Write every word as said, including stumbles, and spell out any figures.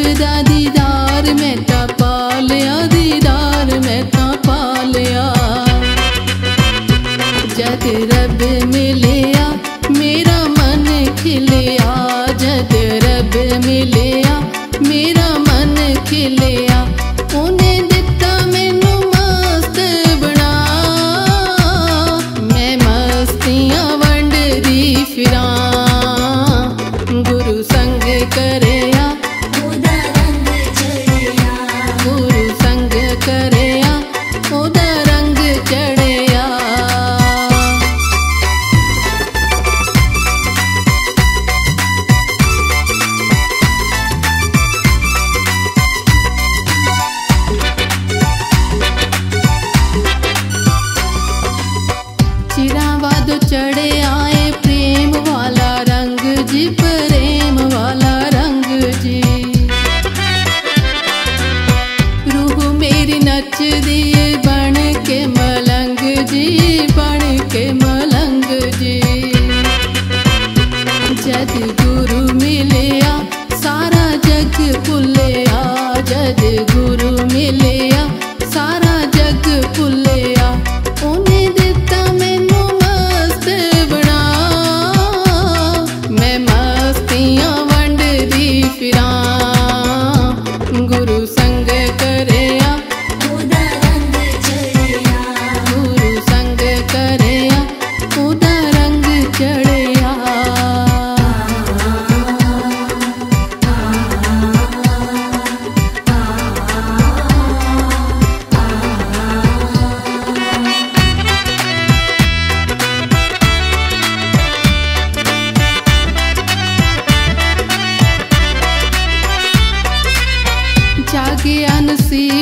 दा दीदार मैं ता पा लिया, दीदार मैं ता पा लिया। जद रब मिलिया मेरा मन खिलिया, जद रब मिलिया मेरा मन खिलिया। उन्हें दिता मैनू मस्त बना, मैं मस्तियां वंडदी फिरां। गुरु संग करेया ओदा रंग चढ़िया, गुरु संग करेया ओदा रंग चढ़िया। चिरां वादो चढ़े आए प्रेम वाला रंग जी, प्रेम वाला रंग जी। रूह मेरी नच दिए बन के मलंग जी, बन के मलंग जी। जद गुरु मिलिया सारा जग भुलिया, जद गुरु मिलिया सारा जग भुलिया। उन्हें दिता मैनू मस्त बना, मैं मस्तियां वंडदी फिरां। गुरु संग करेया ओदा रंग चढ़िया, गुरु संग करेया ओदा रंग चढ़िया। जागिया नसीब